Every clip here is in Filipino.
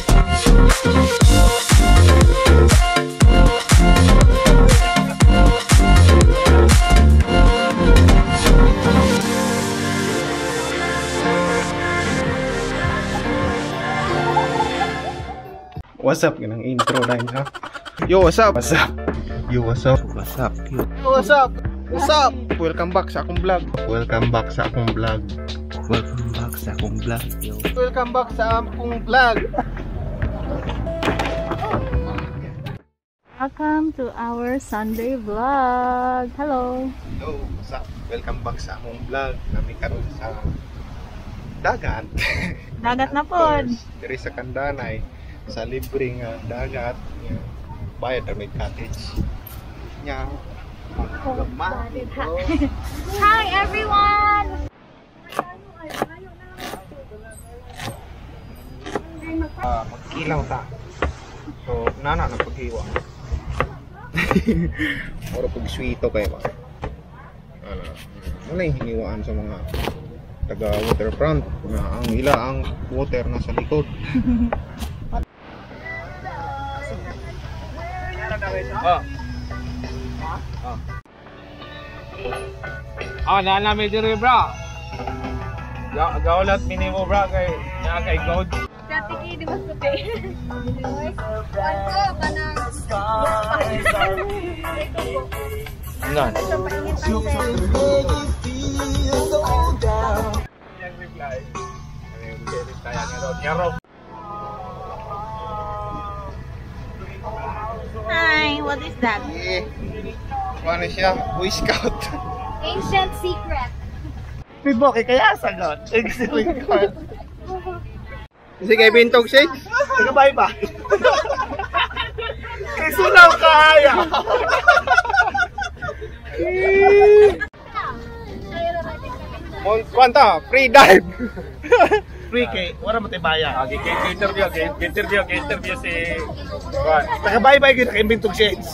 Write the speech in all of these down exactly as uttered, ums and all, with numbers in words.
What's up? Yun ang intro line ha. Yo, what's up? What's up? Yo, what's up? What's up? Yo, what's up? What's up? Welcome back sa akong vlog. Welcome back sa akong vlog. Welcome back sa akong vlog. Yo. Welcome back sa akong vlog. Welcome to our Sunday vlog. Hello. Hello, what's up? Welcome back sa akong vlog. Kami karon sa dagat. Dagat na po. Diri sa Candanay. Sa libreng uh, dagat, yeah. Bayad na may cottage niya. Oh, hi everyone! Uh, magkilaw ta. So, nana na paghiwa. Oro pag sweeto kayo ba? Ano, ano yung hiniwaan sa mga taga waterfront na ang ila ang water nasa likod. Oh. Oh. Oh, nana medyo rin bro. Gaulat minimo bro kay na kay God. Dati di mas puti. Nan. Hi, what is that? Eh, ano siya? Boy Scout. Ancient secret. Pibo kay kaya sagot. Sige, bintog shake. Nagabay ba? Kay sunaw kaya. Mon kwanta, free dive. Free kay wala mo tay baya. Okay, kay interview, kay interview, kay interview si Juan. Nagabay-bay gyud kay bintog shades.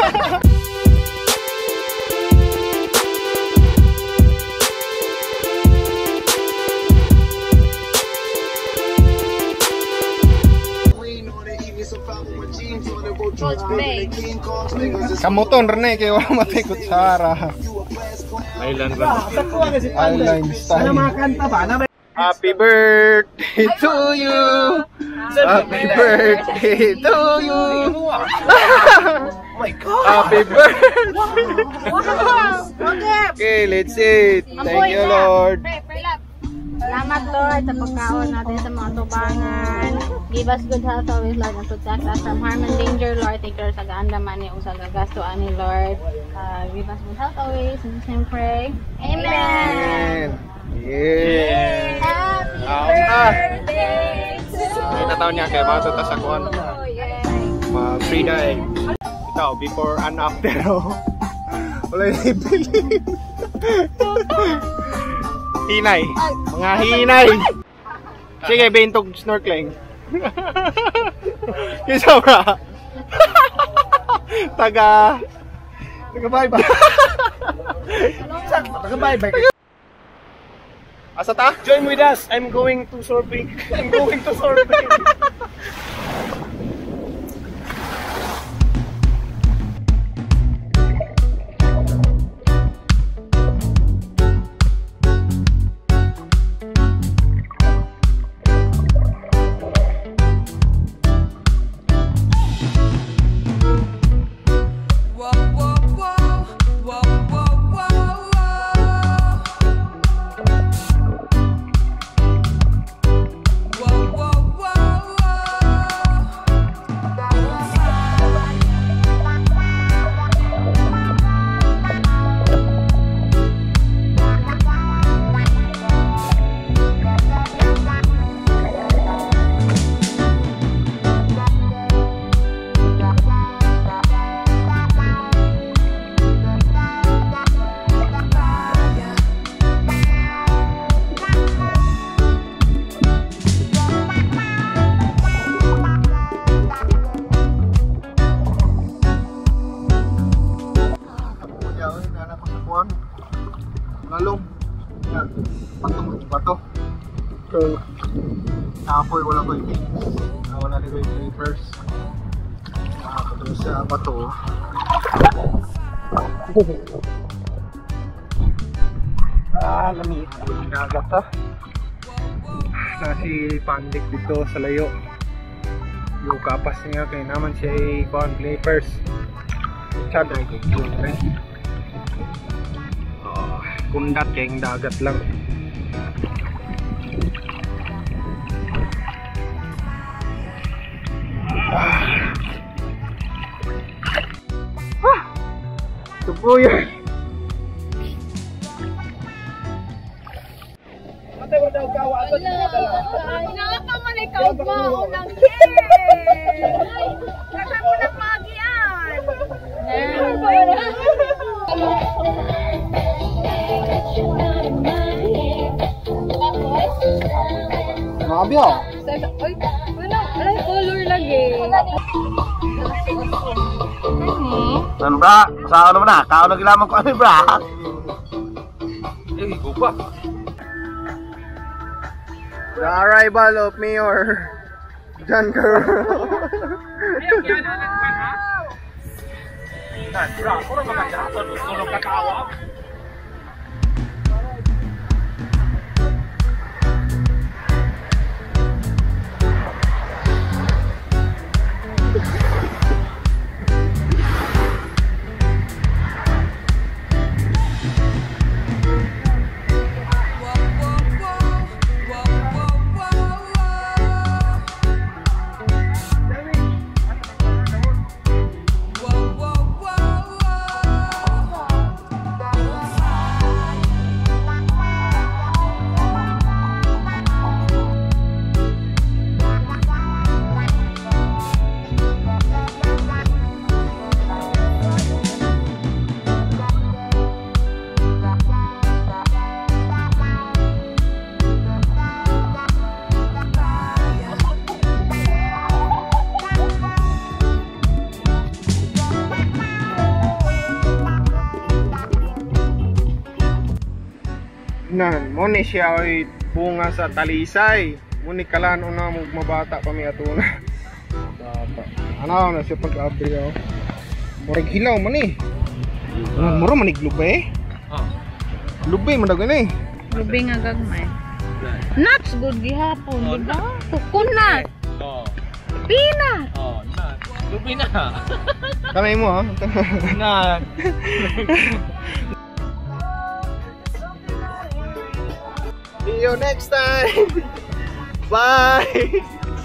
Kamuton Rene kay wala matay kutsara. Island ba? Island style. Ano mga kanta ba? Happy birthday to you. Happy birthday to you. Oh my God. Happy birthday. Wow! Okay, let's eat. Thank you, Lord. Salamat Lord sa pagkaon natin sa mga tubangan. Give us good health always, Lord, and protect us from harm and danger, Lord. Take care sa gaandaman niya sa gagasto ani, Lord. Uh, give us good health always. In Jesus' name pray. Amen. Yeah. Happy birthday to you. Ay, nataon niya kay mga tutas ako ano. Mag-free dive. Ikaw, before and after. Wala yung ibilin. Hinay. Mga hinay. Sige, bintog snorkeling. Kisa ba? Taga. Taga bye-bye. Sakto, taga bye-bye. Asa ta? Join with us. I'm going to surfing. I'm going to surfing. ko'y wala ko'y wala na ko'y papers. Nakapatong sa bato. Ah, lamig. Nagat ha. Nasi pandik dito sa layo. Yung kapas niya kaya naman siya ay corn papers. Chad ay kung eh. Oh, kundat kaya yung dagat lang. Ah. Ah. Ito po yun. Matay mo daw kawa. Nakaka man ikaw ba? Unang yes! Kasama mo ng magian! Mabi oh. Uy, wala, wala color lagi. Ano bra? Saan naman na? Kao na gilaman ko ano bra? Eh, gupa. The arrival of Mayor John Carroll. Bra, kung mga dapat tulong katawa. Nan, mo ni siya ay bunga sa talisay. Muni kalan una mo mabata pa mi atuna. Bata. Ano na siya pag-abri oh. Murag hilaw man ni. Uh, Muro man ni glube. Oh. Lube man daw gani. Lube nga gagmay. Nuts good gihapon, di ba? Coconut. Oh. Peanut. Oh, nuts. Lupi na. Kamay mo ha. Nuts. See you next time. Bye.